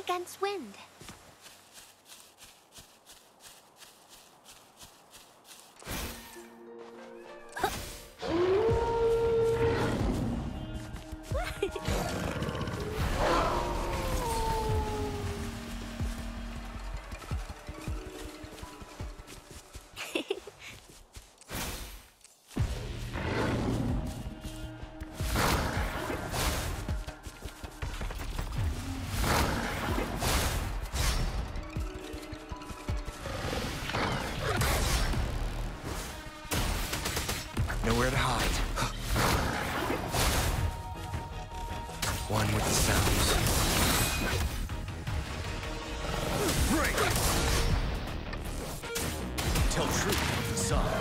against wind. Nowhere to hide. One with the sounds. Break! Tell truth with the song.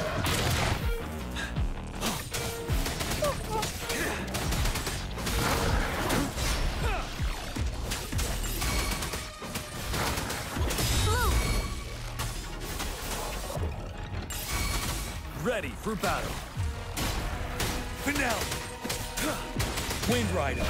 Ready for battle. Finale! Wind Rider!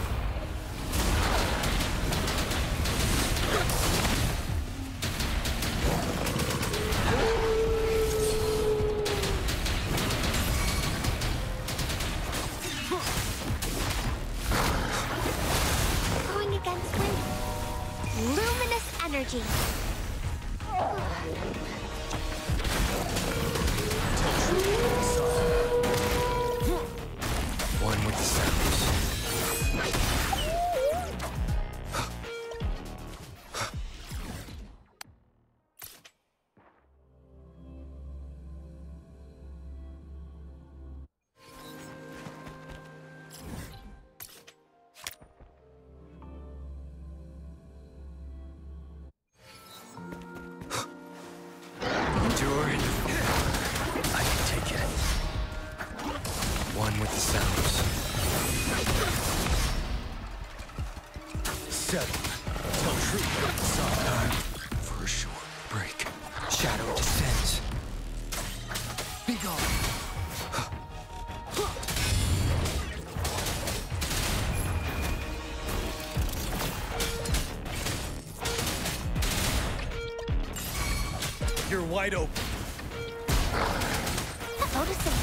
Going against wind. Luminous energy. One with the sounds. Endure. I can take it. One with the sounds. Settle. Tell truth with the sound. Time for a short break. Shadow descends. Be gone. You're wide open. Noticing.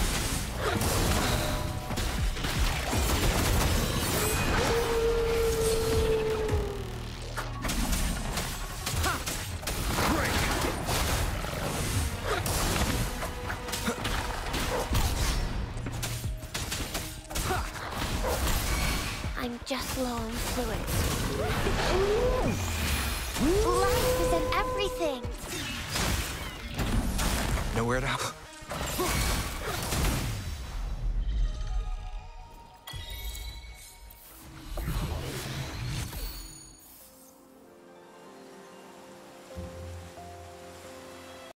I'm just low on fluids. Life is in everything. Nowhere to hide.